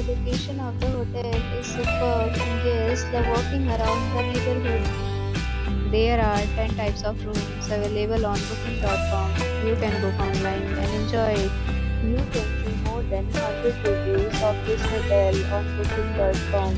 location of the hotel is superb and guests love walking around the neighborhood. There are 10 types of rooms available on booking.com. You can book online and enjoy it. You can see more than 100 reviews of this hotel on booking.com.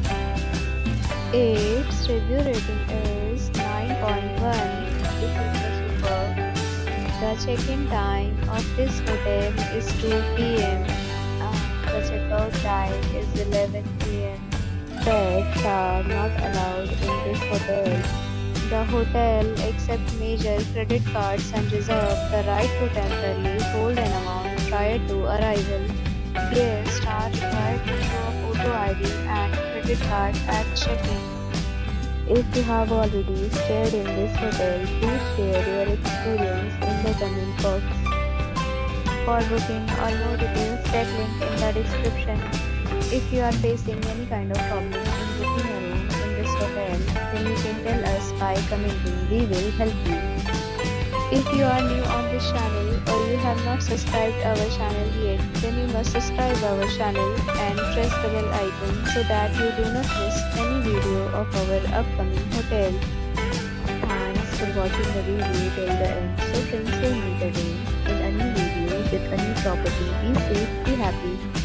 Its review rating is 9.1, which is superb. The check-in time of this hotel is 2 p.m. and the check-out time is 11 p.m. Pets are not allowed in this hotel. The hotel accepts major credit cards and reserves the right to temporarily hold an amount prior to arrival. Guests are required to show a photo ID and credit card at check-in. If you have already stayed in this hotel, please share your experience in the comment box. For booking or more details, check link in the description. If you are facing any kind of problem in booking a room in this hotel, then you can tell us by commenting. We will help you. If you are new on this channel or you have not subscribed our channel yet, then you must subscribe our channel and press the bell icon so that you do not miss any video of our upcoming hotel. Thanks for watching the video till the end. So friends, will meet again in a new video with a new property. Be safe, be happy.